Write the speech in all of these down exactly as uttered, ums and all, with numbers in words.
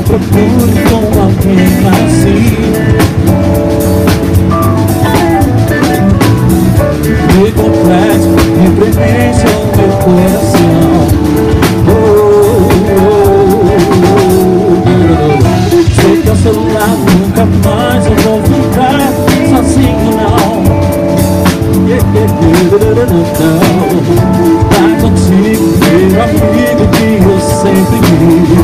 procure com alguém assim. Me complete, me preencha o meu coração. Oh, oh, oh, oh. Sei que ao seu lado nunca mais eu vou ficar sozinho, não. Tá contigo, meu amigo, que eu sempre quis.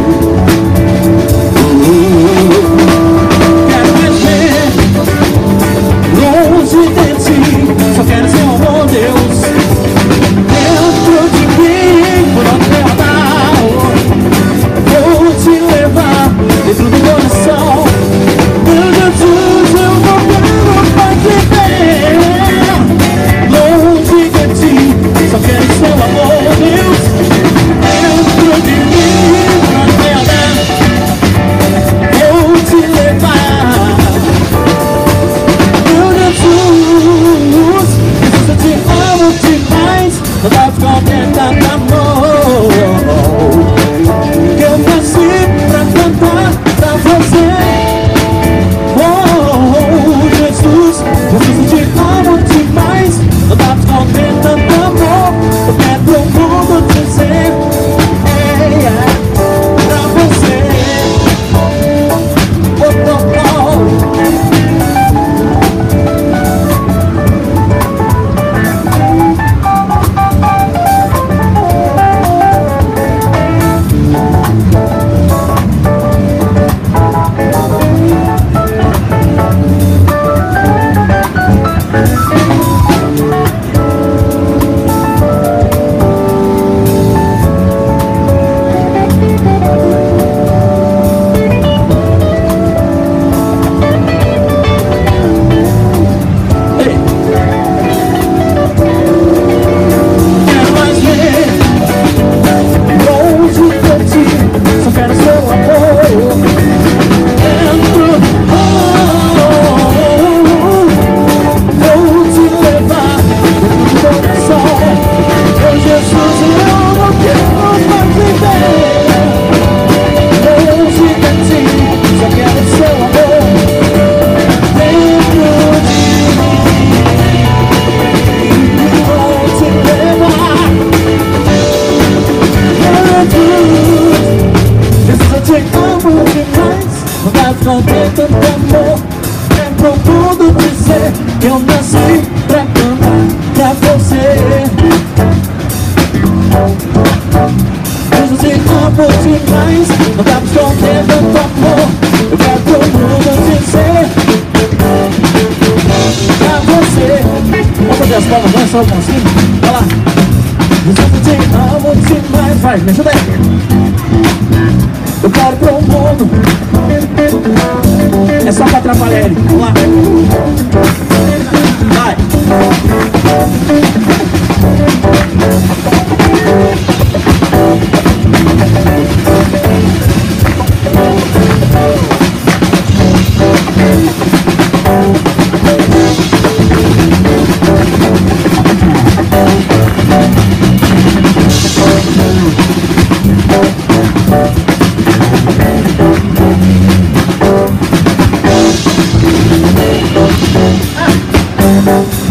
Quero mais ver longe de ti, só quero seu amor, Deus, dentro de mim, por onde eu andar. Vou te levar dentro do coração. Meu Jesus, eu não quero mais viver longe de ti, só quero seu amor, Deus, dentro de mim, por onde eu andar. Vou te levar. Meu Jesus, Jesus, eu te amo demais. Não dá pra esconder tanto amor que eu nasci pra cantar pra você. Oh, Jesus, Jesus, eu te amo demais. Não dá pra esconder tanto amor. Eu quero pro mundo dizer, hey, yeah, pra você. Oh, oh, oh. Eu nasci pra cantar pra você. Jesus, te amo demais. Não dá pra esconder tanto amor. Eu quero pro mundo dizer pra você. Vamos fazer as palmas, vai só o consigo. Vai lá. Jesus, eu te amo demais. Vai, me ajuda aí. Eu quero pro mundo. É só pra atrapalhar ele. Vamos lá. Vai. Ah.